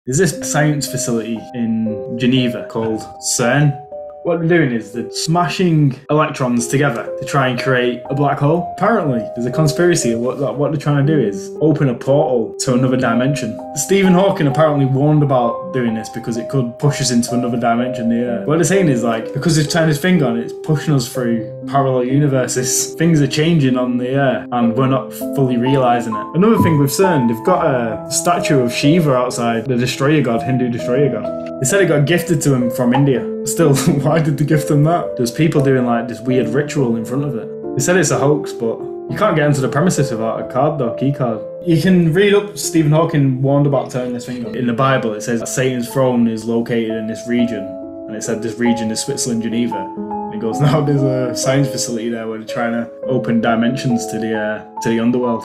There's this science facility in Geneva called CERN. What they're doing is they're smashing electrons together to try and create a black hole. Apparently, there's a conspiracy. What they're trying to do is open a portal to another dimension. Stephen Hawking apparently warned about doing this because it could push us into another dimension. What they're saying is, like, because he's turned his finger on it, it's pushing us through parallel universes. Things are changing on the Earth and we're not fully realising it. Another thing with CERN, they've got a statue of Shiva outside, the destroyer god, Hindu destroyer god. They said it got gifted to him from India. Still, why did they gift them that? There's people doing like this weird ritual in front of it. They said it's a hoax, but you can't get into the premises without a card though, key card. You can read up, Stephen Hawking warned about turning this thing on. In the Bible it says that Satan's throne is located in this region, and it said this region is Switzerland, Geneva. And it goes, now there's a science facility there where they're trying to open dimensions to the underworld.